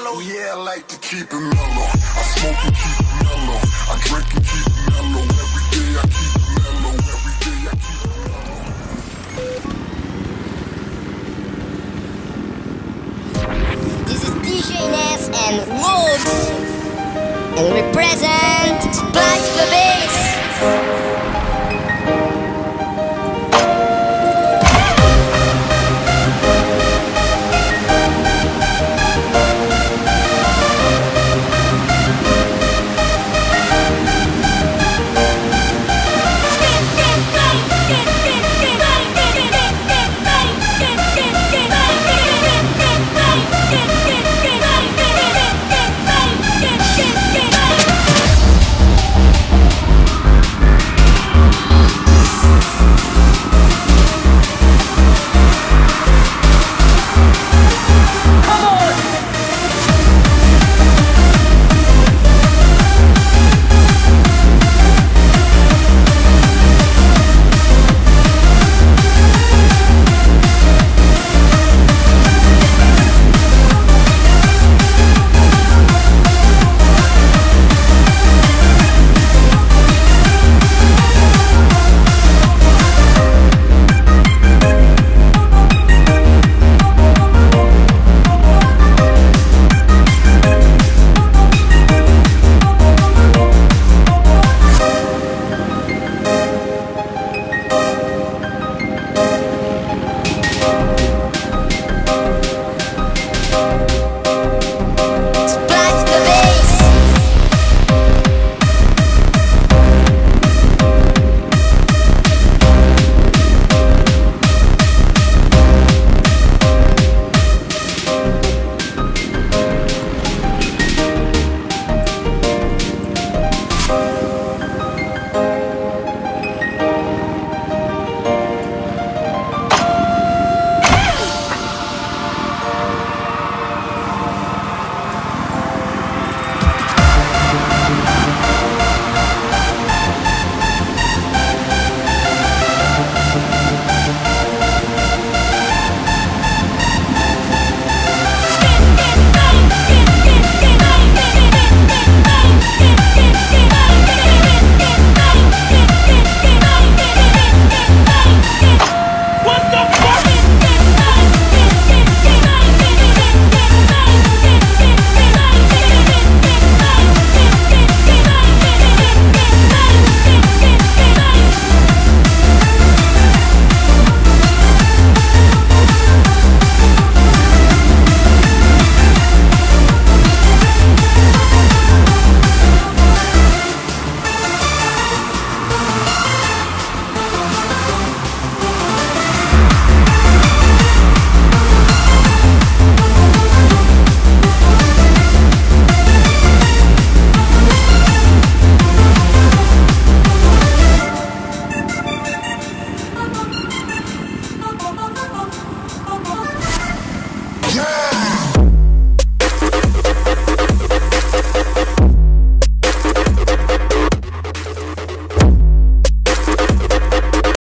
mellow. Yeah, I like to keep it mellow. I smoke and keep it mellow. I drink and keep it mellow. Every day I keep it mellow. Every day I keep it mellow. This is DJ Ness and Woods, and we represent Splash the Bass.